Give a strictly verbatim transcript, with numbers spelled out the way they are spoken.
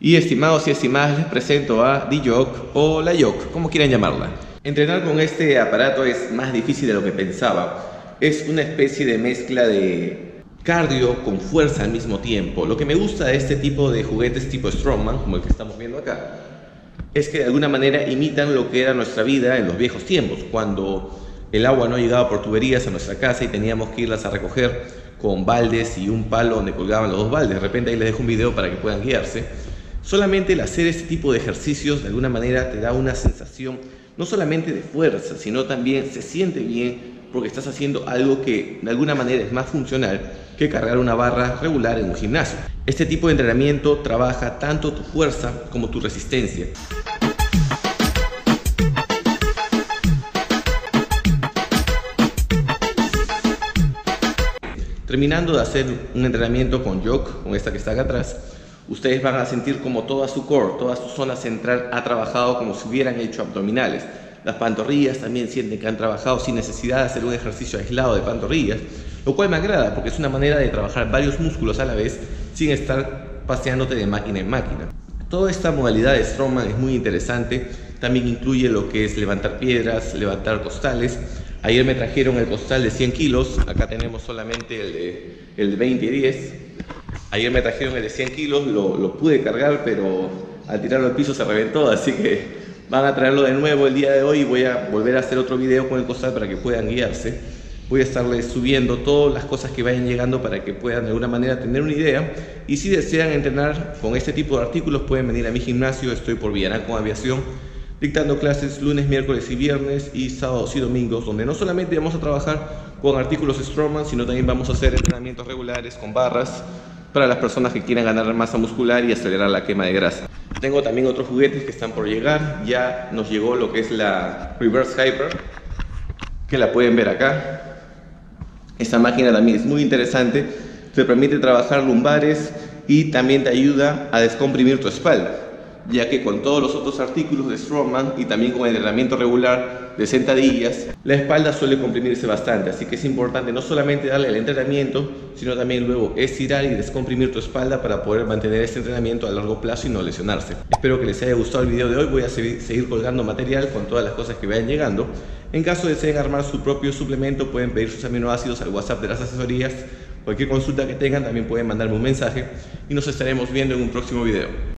Y estimados y estimadas, les presento a D-Jog o la Jog, como quieran llamarla. Entrenar con este aparato es más difícil de lo que pensaba. Es una especie de mezcla de cardio con fuerza al mismo tiempo. Lo que me gusta de este tipo de juguetes tipo Strongman, como el que estamos viendo acá, es que de alguna manera imitan lo que era nuestra vida en los viejos tiempos, cuando el agua no llegaba por tuberías a nuestra casa y teníamos que irlas a recoger con baldes y un palo donde colgaban los dos baldes. De repente ahí les dejo un video para que puedan guiarse. Solamente el hacer este tipo de ejercicios de alguna manera te da una sensación no solamente de fuerza, sino también se siente bien porque estás haciendo algo que de alguna manera es más funcional que cargar una barra regular en un gimnasio. Este tipo de entrenamiento trabaja tanto tu fuerza como tu resistencia. Terminando de hacer un entrenamiento con Jog, con esta que está acá atrás, ustedes van a sentir como toda su core, toda su zona central ha trabajado como si hubieran hecho abdominales. Las pantorrillas también sienten que han trabajado sin necesidad de hacer un ejercicio aislado de pantorrillas, lo cual me agrada porque es una manera de trabajar varios músculos a la vez sin estar paseándote de máquina en máquina. Toda esta modalidad de Strongman es muy interesante, también incluye lo que es levantar piedras, levantar costales. Ayer me trajeron el costal de cien kilos, acá tenemos solamente el de, el de veinte y diez. Ayer me trajeron el de cien kilos, lo, lo pude cargar, pero al tirarlo al piso se reventó, así que van a traerlo de nuevo el día de hoy y voy a volver a hacer otro video con el costal para que puedan guiarse. Voy a estarles subiendo todas las cosas que vayan llegando para que puedan de alguna manera tener una idea. Y si desean entrenar con este tipo de artículos pueden venir a mi gimnasio, estoy por Villaná Aviación, dictando clases lunes, miércoles y viernes y sábados y domingos, donde no solamente vamos a trabajar con artículos Strongman, sino también vamos a hacer entrenamientos regulares con barras para las personas que quieran ganar masa muscular y acelerar la quema de grasa. Tengo también otros juguetes que están por llegar. Ya nos llegó lo que es la Reverse Hyper, que la pueden ver acá. Esta máquina también es muy interesante, te permite trabajar lumbares y también te ayuda a descomprimir tu espalda, ya que con todos los otros artículos de Strongman y también con el entrenamiento regular de sentadillas, la espalda suele comprimirse bastante, así que es importante no solamente darle el entrenamiento, sino también luego estirar y descomprimir tu espalda para poder mantener este entrenamiento a largo plazo y no lesionarse. Espero que les haya gustado el video de hoy. Voy a seguir colgando material con todas las cosas que vayan llegando. En caso deseen armar su propio suplemento, pueden pedir sus aminoácidos al WhatsApp de las asesorías. Cualquier consulta que tengan también pueden mandarme un mensaje y nos estaremos viendo en un próximo video.